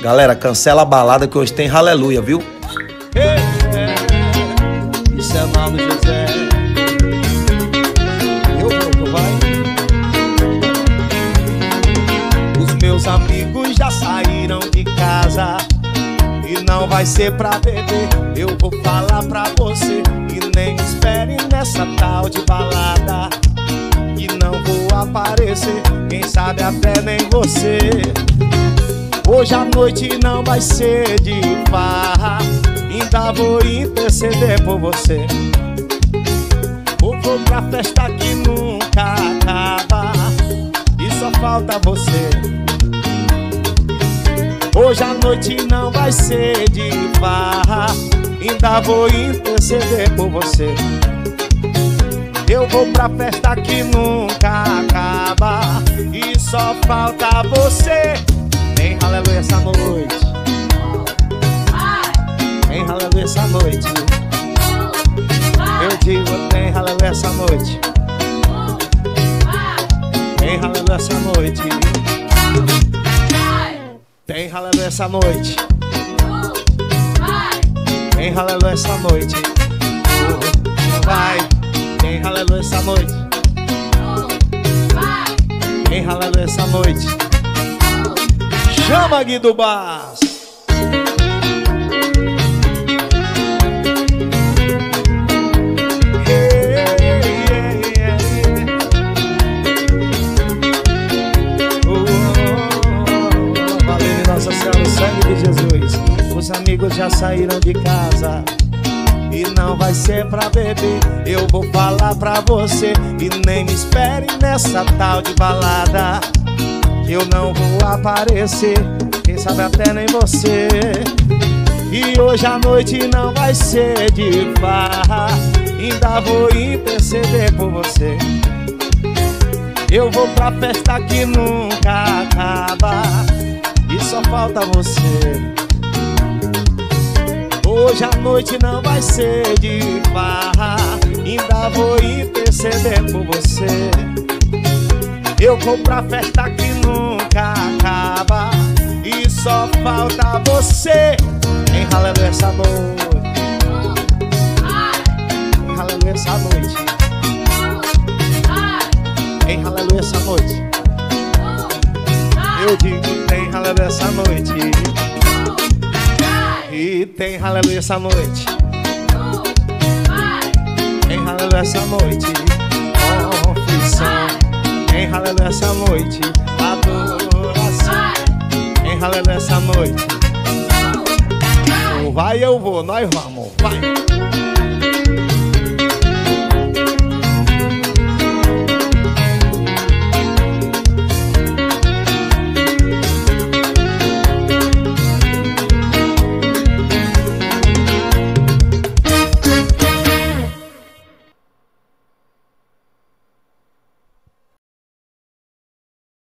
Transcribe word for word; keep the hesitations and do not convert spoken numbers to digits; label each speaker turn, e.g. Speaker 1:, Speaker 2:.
Speaker 1: Galera, cancela a balada que hoje tem aleluia, viu?
Speaker 2: É, isso é Naldo José. Eu vou, vai. Os meus amigos já saíram de casa e não vai ser pra beber. Eu vou falar pra você e nem espere nessa tal de balada, que não vou aparecer, quem sabe até nem você. Hoje a noite não vai ser de farra, ainda vou interceder por você. Ou vou pra festa que nunca acaba e só falta você. Hoje a noite não vai ser de farra, ainda vou interceder por você. Eu vou pra festa que nunca acaba e só falta você. Tem aleluia essa noite, tem aleluia essa noite. Eu digo tem aleluia essa noite, tem aleluia essa noite. Tem aleluia essa noite, tem aleluia essa noite. Vai, tem aleluia essa noite, tem aleluia essa noite. Chama Guido Bass. Yeah, yeah, yeah. Oh, valeu, Nossa Senhora, o sangue de Jesus. Os amigos já saíram de casa e não vai ser pra beber. Eu vou falar pra você e nem me espere nessa tal de balada, que eu não vou aparecer, quem sabe até nem você. E hoje a noite não vai ser de farra, ainda vou interceder por você. Eu vou pra festa que nunca acaba e só falta você. Hoje a noite não vai ser de farra, ainda vou interceder por você. Eu vou pra festa que nunca acaba e só falta você. Em aleluia essa noite, em aleluia essa noite, em aleluia essa noite. Eu digo tem aleluia essa noite, e tem aleluia essa noite, em aleluia essa noite. Confissão. Em aleluia essa noite, adoração. Em aleluia essa noite. Vai, eu vou, nós vamos, vai.